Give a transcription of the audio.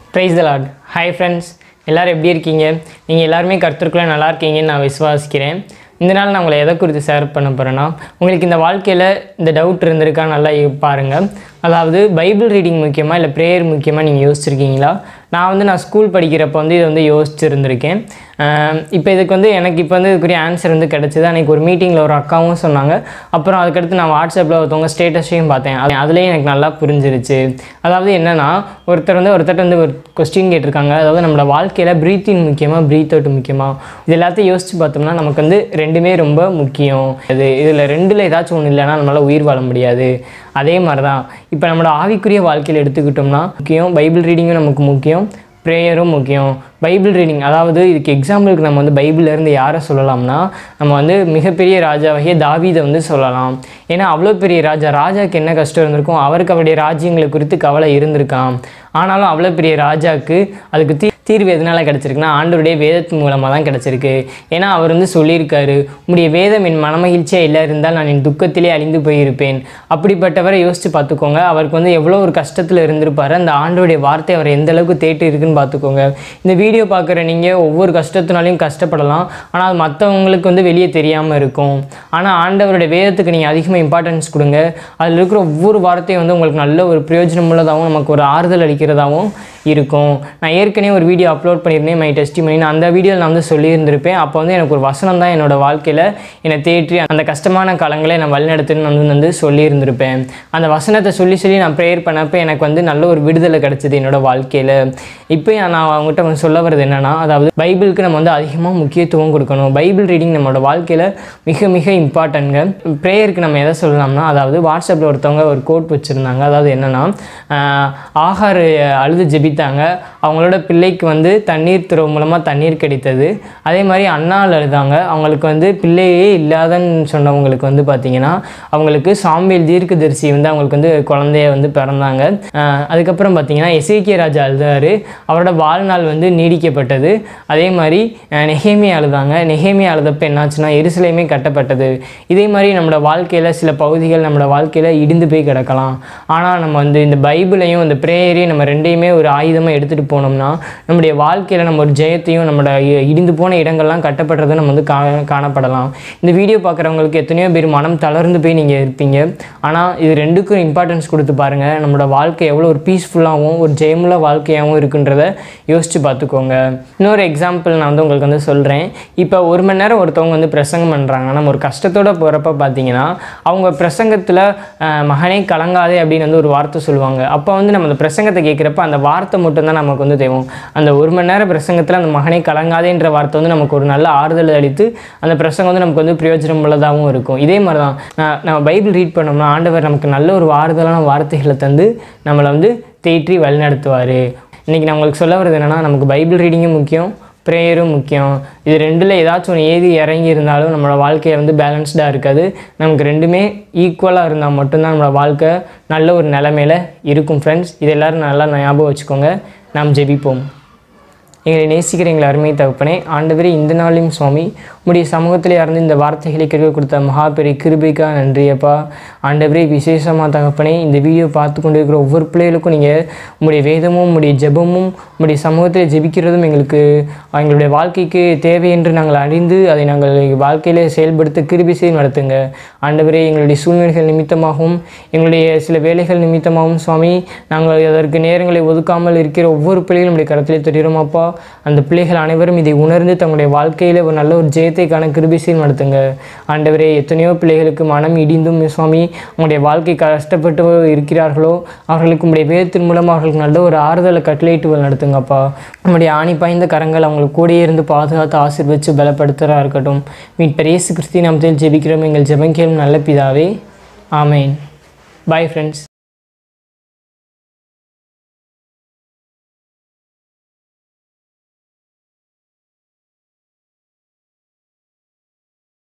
Praise the Lord. Hi friends. எல்லாரும் எப்படி இருக்கீங்க? நீங்க எல்லாரும் கர்த்தருக்குள்ள நல்லா இருக்கீங்கன்னு நான் விசுவாசிக்கிறேன். இந்த நாள் நான் உங்களை எதை குறித்து ஷேர் பண்ண போறேன்னா, உங்களுக்கு இந்த வாழ்க்கையில இந்த டவுட் இருந்திருக்கா நல்லா பாருங்க. அதாவது பைபிள் ரீடிங் முக்கியமா இல்ல பிரேயர் முக்கியமா நீங்க யோசிச்சிருக்கீங்களா? நான் ஸ்கூல் படிக்கிறப்ப இதை யோசிச்சிருந்திருக்கேன். இப்போ இதுக்கு எனக்கு இப்போ இதுக்குரிய ஆன்சர் கிடைச்சது. அன்றைக்கி ஒரு மீட்டிங்கில் ஒரு அக்காவும் சொன்னாங்க. அப்புறம் அதுக்கடுத்து நான் வாட்ஸ்அப்பில் ஒருத்தவங்க ஸ்டேட்டஸையும் பார்த்தேன். அதுலேயே எனக்கு நல்லா புரிஞ்சிருச்சு. அதாவது என்னென்னா ஒருத்தர் ஒரு கொஸ்டின் கேட்டிருக்காங்க. அதாவது நம்மளோட வாழ்க்கையில் ப்ரீத் இன் முக்கியமாக ப்ரீத் அவுட் முக்கியமாக இது எல்லாத்தையும் யோசித்து பார்த்தோம்னா நமக்கு ரெண்டுமே ரொம்ப முக்கியம். இதில் ரெண்டில் ஏதாச்சும் ஒன்று இல்லைன்னா நம்மளால் உயிர் வாழ முடியாது. அதே மாதிரி தான் இப்போ நம்மளோட ஆவிக்குரிய வாழ்க்கையில் எடுத்துக்கிட்டோம்னா முக்கியம், பைபிள் ரீடிங்கும் நமக்கு முக்கியம், ப்ரேயரும் முக்கியம். பைபிள் ரீடிங் அதாவது இதுக்கு எக்ஸாம்பிளுக்கு நம்ம பைபிள்லேருந்து யாரை சொல்லலாம்னா, நம்ம மிகப்பெரிய ராஜாவாகிய தாவீதை சொல்லலாம். ஏன்னா அவ்வளோ பெரிய ராஜாவுக்கு என்ன கஷ்டம் இருந்திருக்கும், அவருக்கு அவருடைய ராஜ்யங்களை குறித்து கவலை இருந்திருக்கான். ஆனாலும் அவ்வளோ பெரிய ராஜாவுக்கு அதுக்கு தீர்வு எதனால் கிடச்சிருக்குன்னா ஆண்டவருடைய வேதத்தின் மூலமாக தான் கிடச்சிருக்கு. ஏன்னா அவர் சொல்லியிருக்காரு, உம்முடைய வேதம் என் மனமகிழ்ச்சியாக இல்லை இருந்தால் நான் என் துக்கத்திலே அழிந்து போயிருப்பேன். அப்படிப்பட்டவரை யோசித்து பார்த்துக்கோங்க. அவருக்கு எவ்வளோ ஒரு கஷ்டத்தில் இருந்திருப்பார். அந்த ஆண்டவருடைய வார்த்தை அவர் எந்த அளவுக்கு தேட்டு இருக்குன்னு பார்த்துக்கோங்க. இந்த வீடியோ பார்க்குற நீங்கள் ஒவ்வொரு கஷ்டத்தினாலையும் கஷ்டப்படலாம். ஆனால் அது மற்றவங்களுக்கு வெளியே தெரியாமல் இருக்கும். ஆனால் ஆண்டவருடைய வேதத்துக்கு நீங்கள் அதிகமாக இம்பார்ட்டன்ஸ் கொடுங்க. அதில் இருக்கிற ஒவ்வொரு வார்த்தையும் உங்களுக்கு நல்ல ஒரு பிரயோஜனம் உள்ளதாகவும் நமக்கு ஒரு ஆறுதல் அளிக்கிறதாகவும் இருக்கும். நான் ஏற்கனவே ஒரு வீடியோ அப்லோட் பண்ணியிருந்தேன், மை டெஸ்டிமனி. அந்த வீடியோவில் நான் சொல்லியிருந்திருப்பேன். அப்போ எனக்கு ஒரு வசனம் தான் என்னோடய வாழ்க்கையில் என்னை தேற்றி அந்த கஷ்டமான காலங்களை நான் வழிநடத்துன்னு நான் சொல்லியிருந்திருப்பேன். அந்த வசனத்தை சொல்லி நான் ப்ரேயர் பண்ணப்போ எனக்கு நல்ல ஒரு விடுதலை கிடச்சிது என்னோடய வாழ்க்கையில். இப்போ நான் அவங்ககிட்ட சொல்ல வர்றது என்னென்னா, அதாவது பைபிளுக்கு நம்ம அதிகமாக முக்கியத்துவம் கொடுக்கணும். பைபிள் ரீடிங் நம்மளோட வாழ்க்கையில் மிக மிக இம்பார்ட்டன்ட்ங்க. ப்ரேயருக்கு நம்ம எதை சொல்லலாம்னா, அதாவது வாட்ஸ்அப்பில் ஒருத்தவங்க ஒரு கோட் வச்சுருந்தாங்க. அதாவது என்னென்னா, ஆகார் அழுது ஜெபித்தாங்க, அவங்களோட பிள்ளைக்கு தண்ணீர் துறவு மூலமாக தண்ணீர் கிடைத்தது. அதே மாதிரி அண்ணால் அழுதாங்க, அவங்களுக்கு பிள்ளையே இல்லாதன்னு சொன்னவங்களுக்கு பார்த்திங்கன்னா அவங்களுக்கு சாமுவேல் தீர்க்கதரிசி அவங்களுக்கு குழந்தைய பிறந்தாங்க. அதுக்கப்புறம் பார்த்திங்கன்னா எசேக்கியா ராஜா அழுதாரு, அவரோட வாழ்நாள் நீடிக்கப்பட்டது. அதே மாதிரி நெகேமியா அழுதாங்க, நெகேமியா அழுதப்போ என்னாச்சுன்னா எருசலேமே கட்டப்பட்டது. இதே மாதிரி நம்மளோட வாழ்க்கையில் சில பகுதிகள் நம்மளோட வாழ்க்கையில் இடிந்து போய் கிடக்கலாம். ஆனால் நம்ம இந்த பைபிளையும் இந்த ப்ரேயரையும் நம்ம ரெண்டையுமே ஒரு ஆயுதமாக எடுத்துகிட்டு போனோம்னா நம்முடைய வாழ்க்கையில் நம்ம ஒரு ஜெயத்தையும் நம்மளோட இடிந்து போன இடங்கள்லாம் கட்டப்படுறதை நம்ம காணப்படலாம். இந்த வீடியோ பார்க்குறவங்களுக்கு எத்தனையோ பேர் மனம் தளர்ந்து போய் நீங்கள் இருப்பீங்க. ஆனால் இது ரெண்டுக்கும் இம்பார்ட்டன்ஸ் கொடுத்து பாருங்கள். நம்மளோட வாழ்க்கை எவ்வளோ ஒரு பீஸ்ஃபுல்லாகவும் ஒரு ஜெயமுள்ள வாழ்க்கையாகவும் இருக்குன்றதை யோசித்து பார்த்துக்கோங்க. இன்னொரு எக்ஸாம்பிள் நான் உங்களுக்கு சொல்கிறேன். இப்போ 1 மணி நேரம் ஒருத்தவங்க பிரசங்கம் பண்ணுறாங்க. நம்ம ஒரு கஷ்டத்தோடு போகிறப்ப பார்த்தீங்கன்னா அவங்க பிரசங்கத்தில் மகனே கலங்காதே அப்படின்னு ஒரு வார்த்தை சொல்லுவாங்க. அப்போ நம்ம அந்த பிரசங்கத்தை கேட்குறப்ப அந்த வார்த்தை மட்டும்தான் நமக்கு தேவும். அந்த 1 மணி நேரம் பிரசங்கத்தில் அந்த மகனை கலங்காதேன்ற வார்த்தை நமக்கு ஒரு நல்ல ஆறுதல் அளித்து அந்த பிரசங்கம் நமக்கு பிரயோஜனம் உள்ளதாகவும் இருக்கும். இதே மாதிரி தான் நம்ம பைபிள் ரீட் பண்ணோம்னா ஆண்டவர் நமக்கு நல்ல ஒரு ஆறுதலான வார்த்தைகளை தந்து நம்மளை தேற்றி வழிநடத்துவார். இன்றைக்கி நான் உங்களுக்கு சொல்ல வர்றது என்னென்னா, நமக்கு பைபிள் ரீடிங்கும் முக்கியம், ப்ரேயரும் முக்கியம். இது ரெண்டில் ஏதாச்சும் ஒன்று ஏறி இறங்கி இருந்தாலும் நம்மளோட வாழ்க்கையை பேலன்ஸ்டாக இருக்காது. நமக்கு ரெண்டுமே ஈக்குவலாக இருந்தால் மட்டும்தான் நம்மளோட வாழ்க்கை நல்ல ஒரு நிலைமையில் இருக்கும். ஃப்ரெண்ட்ஸ், இது எல்லோரும் நல்லா ஞாபகம் வச்சுக்கோங்க. நாம் ஜெபிப்போம். எங்களை நேசிக்கிற எங்களை அருமை தகப்பனே, ஆண்டவரே இந்த நாளையும் சுவாமி உம்முடைய சமூகத்திலே இருந்து இந்த வார்த்தைகளை கேட்க கொடுத்த மகா பெரிய கிருபைக்காக நன்றியப்பா. ஆண்டவரே விசேஷமாக தகப்பனே, இந்த வீடியோ பார்த்து கொண்டு இருக்கிற ஒவ்வொரு பிள்ளைகளுக்கும் நீங்கள் உம்முடைய வேதமும் உம்முடைய ஜெபமும் உம்முடைய சமூகத்தில் ஜெபிக்கிறதும் எங்களுடைய வாழ்க்கைக்கு தேவை என்று நாங்கள் அறிந்து அதை நாங்கள் வாழ்க்கையில் செயல்படுத்த கிருபை செய்து நடத்துங்க. ஆண்டவரே, எங்களுடைய சூழ்நிலைகள் நிமித்தமாகவும் எங்களுடைய சில வேலைகள் நிமித்தமாகவும் சுவாமி நாங்கள் அதற்கு நேரங்களை ஒதுக்காமல் இருக்கிற ஒவ்வொரு பிள்ளைகளும் நம்முடைய கருத்திலே தெரிகிறோம் அப்பா. அந்த பிள்ளைகள் அனைவரும் இதை உணர்ந்து தங்களுடைய வாழ்க்கையில் ஒரு நல்ல ஒரு ஜெயத்தை காண கிருபை செய்து நடத்துங்க. ஆண்டவரே, எத்தனையோ பிள்ளைகளுக்கு மனம் இடிந்தும் சுவாமி உங்களுடைய வாழ்க்கை கஷ்டப்பட்டு இருக்கிறார்களோ அவர்களுக்கு உங்களுடைய வேதத்தின் மூலமாக அவர்களுக்கு நல்ல ஒரு ஆறுதலை கட்டளையிட்டு நடத்துங்கப்பா. நம்முடைய ஆணி பாய்ந்த கரங்கள் அவங்களுக்கு கூடயே இருந்து பாதுகாத்து ஆசீர்வதித்து பலப்படுத்துகிறா இருக்கட்டும். மீட்பர் இயேசு கிறிஸ்து நாமத்தில் ஜெபிக்கிறோம் எங்கள் ஜெபம் கேளும் நல்ல பிதாவே. ஆமேன். Bye friends.